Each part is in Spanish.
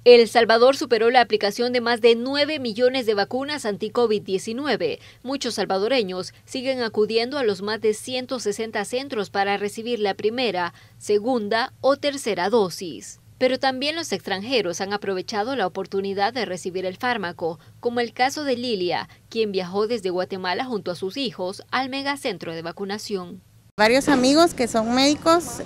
El Salvador superó la aplicación de más de 9 millones de vacunas anti-COVID-19. Muchos salvadoreños siguen acudiendo a los más de 160 centros para recibir la primera, segunda o tercera dosis. Pero también los extranjeros han aprovechado la oportunidad de recibir el fármaco, como el caso de Lilia, quien viajó desde Guatemala junto a sus hijos al megacentro de vacunación. Varios amigos que son médicos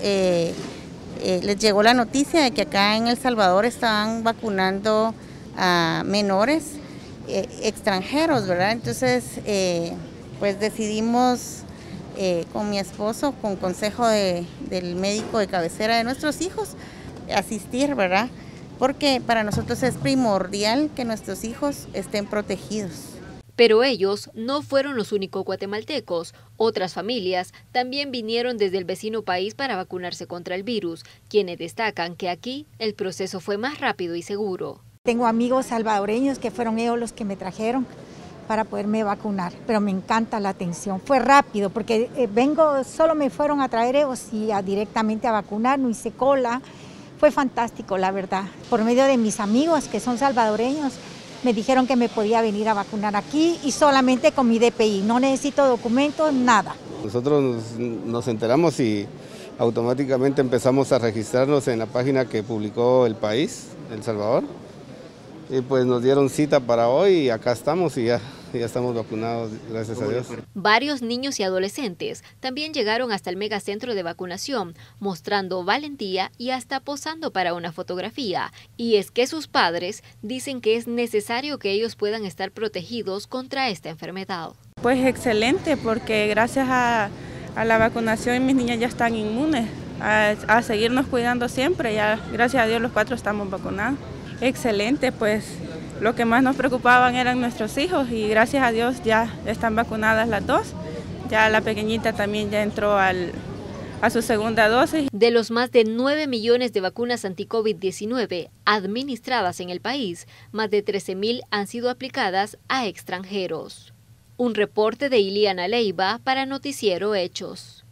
les llegó la noticia de que acá en El Salvador estaban vacunando a menores extranjeros, ¿verdad? Entonces, pues decidimos con mi esposo, con consejo del médico de cabecera de nuestros hijos, asistir, ¿verdad? Porque para nosotros es primordial que nuestros hijos estén protegidos. Pero ellos no fueron los únicos guatemaltecos. Otras familias también vinieron desde el vecino país para vacunarse contra el virus, quienes destacan que aquí el proceso fue más rápido y seguro. Tengo amigos salvadoreños que fueron ellos los que me trajeron para poderme vacunar, pero me encanta la atención. Fue rápido porque solo me fueron a traer ellos y directamente a vacunar, no hice cola. Fue fantástico, la verdad. Por medio de mis amigos que son salvadoreños, me dijeron que me podía venir a vacunar aquí y solamente con mi DPI, no necesito documentos, nada. Nosotros nos enteramos y automáticamente empezamos a registrarnos en la página que publicó El País, El Salvador, y pues nos dieron cita para hoy y acá estamos y ya estamos vacunados, gracias a Dios. Varios niños y adolescentes también llegaron hasta el megacentro de vacunación, mostrando valentía y hasta posando para una fotografía. Y es que sus padres dicen que es necesario que ellos puedan estar protegidos contra esta enfermedad. Pues excelente, porque gracias a la vacunación mis niñas ya están inmunes, a seguirnos cuidando siempre, ya gracias a Dios los 4 estamos vacunados. Excelente, pues lo que más nos preocupaban eran nuestros hijos y gracias a Dios ya están vacunadas las 2. Ya la pequeñita también ya entró a su segunda dosis. De los más de 9 millones de vacunas anti-COVID-19 administradas en el país, más de 13,000 han sido aplicadas a extranjeros. Un reporte de Iliana Leiva para Noticiero Hechos.